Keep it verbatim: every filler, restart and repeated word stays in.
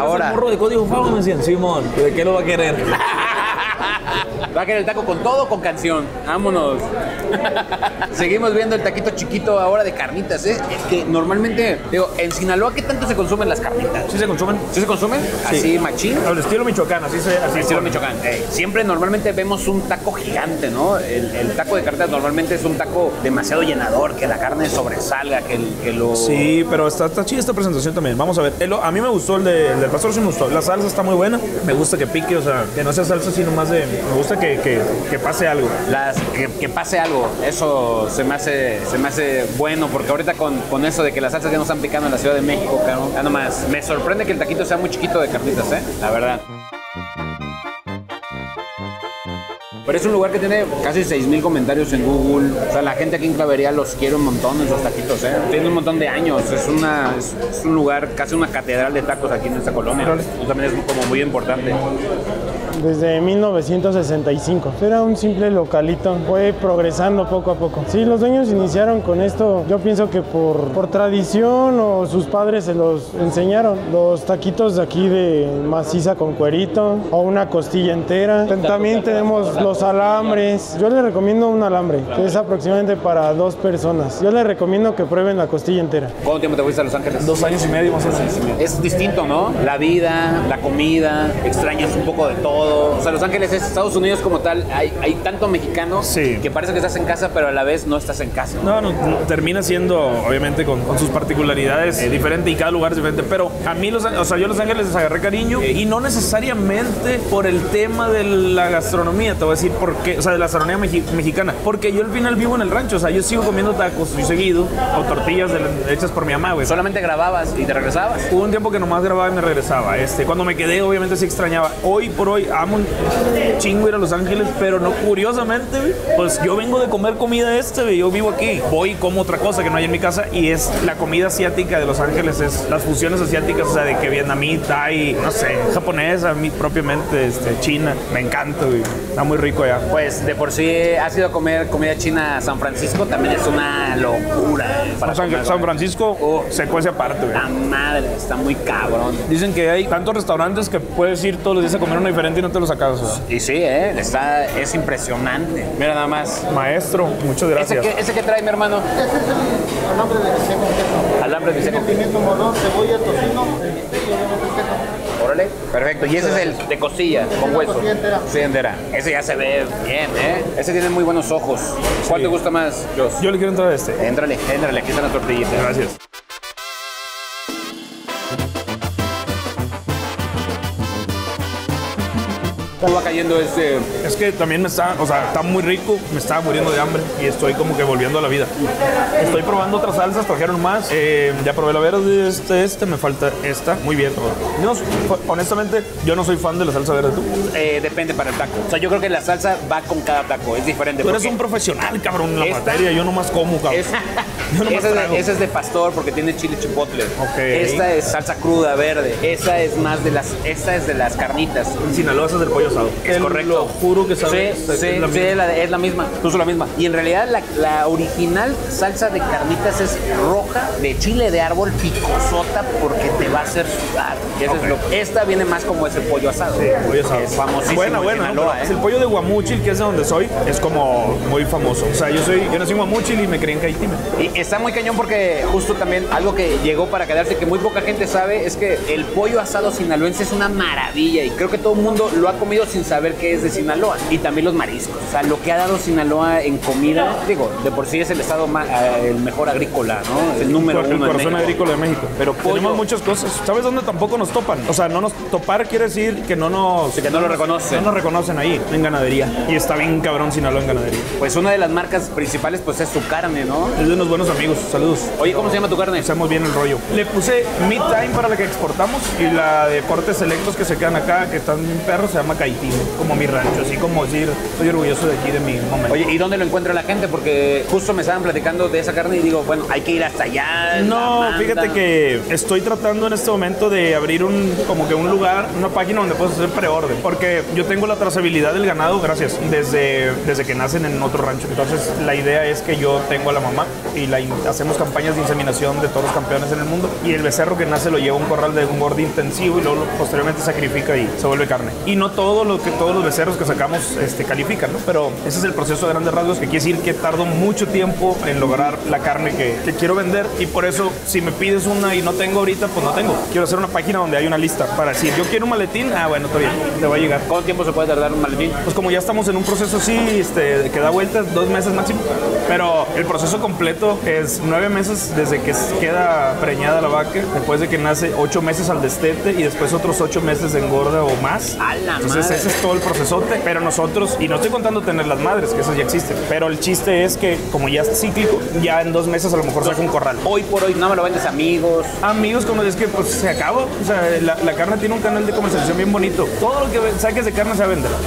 Ahora. El morro de código Famo me decían, Simón, ¿de qué lo va a querer? Va a querer el taco con todo o con canción. Vámonos. Seguimos viendo el taquito chiquito ahora de carnitas, ¿eh? Es que normalmente, digo, en Sinaloa, ¿qué tanto se consumen las carnitas? ¿Sí se consumen? ¿Sí se consumen? Sí. Así, machín. Al estilo Michoacán, así se... Así Estilo Michoacán. Eh, siempre normalmente vemos un taco gigante, ¿no? El, el taco de carnitas normalmente es un taco demasiado llenador, que la carne sobresalga, que, el, que lo... Sí, pero está, está chida esta presentación también. Vamos a ver. El- a mí me gustó el, de, el del pastor, sí me gustó. La salsa está muy buena. Me gusta que pique, o sea, que no sea salsa sino más de... Me gusta que, que, que pase algo. Las, que, que pase algo, eso se me hace, se me hace bueno, porque ahorita con, con eso de que las salsas ya no están picando en la Ciudad de México, cabrón, ya nomás, me sorprende que el taquito sea muy chiquito de carnitas, ¿eh? La verdad. Pero es un lugar que tiene casi seis mil comentarios en Google. O sea, la gente aquí en Clavería los quiere un montón, esos taquitos, ¿eh? Tiene un montón de años. Es, una, es, es un lugar, casi una catedral de tacos aquí en esta colonia. Eso también es como muy importante. Desde mil novecientos sesenta y cinco. Era un simple localito, fue progresando poco a poco. Sí, los dueños iniciaron con esto, yo pienso que por, por tradición o sus padres se los enseñaron. Los taquitos de aquí de maciza con cuerito o una costilla entera. También tenemos los alambres. Yo les recomiendo un alambre, que es aproximadamente para dos personas. Yo les recomiendo que prueben la costilla entera. ¿Cuánto tiempo te fuiste a Los Ángeles? Dos años y medio más o menos. Es distinto, ¿no? La vida, la comida, extrañas un poco de todo. O sea, Los Ángeles es Estados Unidos como tal. Hay, hay tanto mexicano Sí. que parece que estás en casa, pero a la vez no estás en casa. No, no, termina siendo, obviamente, con, con sus particularidades eh, diferente y cada lugar es diferente. Pero a mí, los, o sea, yo a Los Ángeles les agarré cariño eh, y no necesariamente por el tema de la gastronomía, te voy a decir por qué, o sea, de la gastronomía mexi- mexicana. Porque yo al final vivo en el rancho, o sea, yo sigo comiendo tacos muy seguido o tortillas de, hechas por mi mamá, güey. Solamente grababas y te regresabas. Hubo un tiempo que nomás grababa y me regresaba. Este, cuando me quedé, obviamente sí extrañaba. Hoy por hoy amo un chingo ir a Los Ángeles, pero no, curiosamente, güey, pues yo vengo de comer comida este, güey. Yo vivo aquí. Voy y como otra cosa que no hay en mi casa y es la comida asiática de Los Ángeles, es las fusiones asiáticas, o sea, de que vietnamita, thai, no sé, japonesa, mi- propiamente, este, china. Me encanta, güey. Está muy rico allá. Pues de por sí has ido a comer comida china a San Francisco, también es una locura. eh, para San, comer, San güey. Francisco Oh. se cuece aparte, güey. La madre, está muy cabrón. Dicen que hay tantos restaurantes que puedes ir todos los días a comer uno diferente y no te los acabas. O sea. Y sí, ¿eh? Está, es impresionante. Mira nada más. Maestro, muchas ¿Ese gracias. qué, ese qué trae, mi hermano? Alambre de biseco queso. Alambre de biseco. Tiene pimiento morrón, cebolla, tocino, y obviamente queso. Órale. Perfecto. Y ese es el de costilla, con hueso. Costilla entera. Costilla entera. Ese ya se ve bien, ¿eh? Ese tiene muy buenos ojos. ¿Cuál Sí. te gusta más, Jos? Yo le quiero entrar a este. Éntrale, éntrale. Aquí está la tortillita. Gracias. ¿Cómo va cayendo este? Es que también me está, o sea, está muy rico, me estaba muriendo de hambre y estoy como que volviendo a la vida. Estoy probando otras salsas, trajeron más. Eh, ya probé la verde, este, este, me falta esta. Muy bien. No, honestamente, yo no soy fan de la salsa verde. ¿Tú? Eh, depende para el taco. O sea, yo creo que la salsa va con cada taco. Es diferente. Tú eres porque un profesional, cabrón, en la Esta- materia. Yo nomás como, cabrón. Es, Yo nomás esa, es trago. de, esa es de pastor porque tiene chile chipotle. Ok. Esta es salsa cruda verde. Esta es más de las, esta es de las carnitas. En Sinaloa es del pollo asado. Es Te correcto. Lo juro que sabe. Sí, es sí, la sí, misma. la de- es la misma, incluso la misma. Y en realidad la, la original salsa de carnitas es roja, de chile de árbol, picosota, porque te va a hacer sudar. Y eso es lo- esta viene más como ese pollo asado. Sí, pollo asado. Es famosísimo Buena, en buena. ¿no? Sinaloa, Pero ¿eh? El pollo de Guamúchil, que es de donde soy, es como muy famoso. O sea, yo soy, yo nací en Guamúchil y me crié en Caitime. Y está muy cañón porque justo también algo que llegó para quedarse que muy poca gente sabe es que el pollo asado sinaloense es una maravilla y creo que todo el mundo lo ha comido sin saber que es de Sinaloa. Y también los mariscos. O sea, lo que ha dado Sinaloa en comida, digo, de por sí es el estado ma- eh, el mejor agrícola, ¿no? Es el número el uno en corazón México. agrícola de México. Pero pollo- tenemos muchas cosas. ¿Sabes dónde tampoco nos topan? O sea, no nos topar quiere decir que no nos Que no lo reconocen. No nos reconocen ahí en ganadería. Y está bien cabrón Sinaloa en ganadería. Pues una de las marcas principales pues es su carne, ¿no? Es de unos buenos amigos. Saludos. Oye, ¿cómo se llama tu carne? Hacemos bien el rollo. Le puse Meat Time para la que exportamos y la de cortes selectos que se quedan acá, que están bien perros, se llama Caitime, como mi rancho, así como decir, estoy orgulloso de aquí, de mi momento. Oye, ¿y dónde lo encuentra la gente? Porque justo me estaban platicando de esa carne y digo, bueno, hay que ir hasta allá. No, la manda. fíjate que estoy tratando en este momento de abrir un, como que un lugar, una página donde puedes hacer preorden, porque yo tengo la trazabilidad del ganado, gracias, desde, desde que nacen en otro rancho. Entonces la idea es que yo tengo a la mamá y la, hacemos campañas de inseminación de todos los campeones en el mundo, y el becerro que nace lo lleva a un corral de un engorde intensivo y luego posteriormente sacrifica y se vuelve carne. Y no todo lo que todos los becerros que sacamos este, califican, ¿no? Pero ese es el proceso de grandes rasgos, que quiere decir que tardo mucho tiempo en lograr la carne que, que quiero vender, y por eso si me pides una y no tengo ahorita, pues no tengo. Quiero hacer una página donde hay una lista para decir, yo quiero un maletín, ah bueno, está bien, te va a llegar. ¿Cuánto tiempo se puede tardar un maletín? Pues como ya estamos en un proceso así, este, que da vueltas, dos meses máximo, pero el proceso completo es nueve meses desde que queda preñada la vaca, después de que nace ocho meses al destete y después otros ocho meses de engorda o más. ¡A la Entonces madre! ese es todo el procesote, pero nosotros, y no estoy contando tener las madres, que esas ya existen, pero el chiste es que como ya es cíclico, ya en dos meses a lo mejor saca un corral. Hoy por hoy no me lo vendes a amigos. Amigos, como es que pues se acaba, o sea, la, la carne tiene un canal de comercialización bien bonito. Todo lo que saques de carne se va a vender.